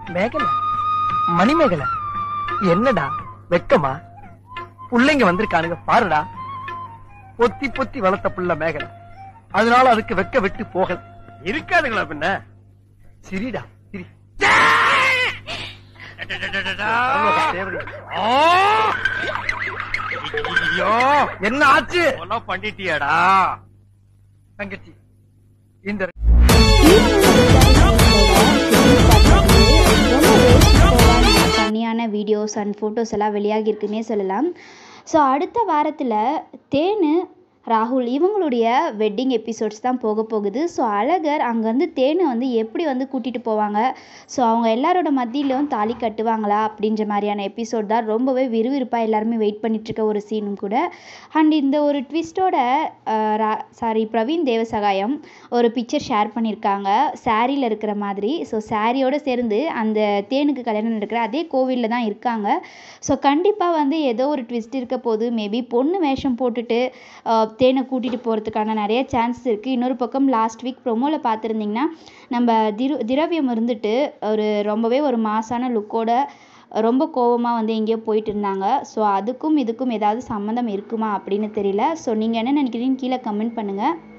மேகலை, மணிமேகலை, என்னடா வெக்கமா? புள்ளைங்க வந்திருக்கானுங்க பாருடா. பொத்தி பொத்தி வளர்த்த புள்ள மேகலை, அதனால அதுக்கு வெக்க விட்டு போகல. இருக்காதுங்களா பின்ன? சிரிடா சிரி. என்ன ஆச்சு? பண்ணிட்டியாடா தங்கச்சி? இந்த ஃபன்னியான வீடியோஸ் அண்ட் ஃபோட்டோஸ் எல்லாம் வெளியாகிருக்குன்னே சொல்லலாம். ஸோ அடுத்த வாரத்தில் தேனு ராகுல் இவங்களுடைய வெட்டிங் எபிசோட்ஸ் தான் போக போகுது. ஸோ அழகர் அங்கேருந்து தேனை வந்து எப்படி வந்து கூட்டிகிட்டு போவாங்க, ஸோ அவங்க எல்லாரோட மத்தியிலும் தாலி கட்டுவாங்களா அப்படின்ற மாதிரியான எபிசோட் தான் ரொம்பவே விறுவிறுப்பாக எல்லாருமே வெயிட் பண்ணிகிட்ருக்க ஒரு சீனும் கூட. அண்ட் இந்த ஒரு ட்விஸ்டோட பிரவீன் தேவசகாயம் ஒரு பிக்சர் ஷேர் பண்ணியிருக்காங்க சாரியில் இருக்கிற மாதிரி. ஸோ சாரியோடு சேர்ந்து அந்த தேனுக்கு கல்யாணம் நடக்கிற அதே கோவிலில் தான் இருக்காங்க. ஸோ கண்டிப்பாக வந்து ஏதோ ஒரு ட்விஸ்ட் இருக்க போது. மேபி பொண்ணு வேஷம் போட்டுட்டு தேனை கூட்டிகிட்டு போகிறதுக்கான நிறைய சான்ஸ் இருக்குது. இன்னொரு பக்கம் லாஸ்ட் வீக் ப்ரொமோவில் பார்த்துருந்திங்கன்னா நம்ம திரவியம் இருந்துட்டு ரொம்பவே ஒரு மாசான லுக்கோட ரொம்ப கோபமாக வந்து எங்கேயோ போயிட்டு இருந்தாங்க. ஸோ அதுக்கும் இதுக்கும் ஏதாவது சம்மந்தம் இருக்குமா அப்படின்னு தெரியல. ஸோ நீங்கள் என்ன நினைக்கிறீங்கன்னு கீழே கமெண்ட் பண்ணுங்கள்.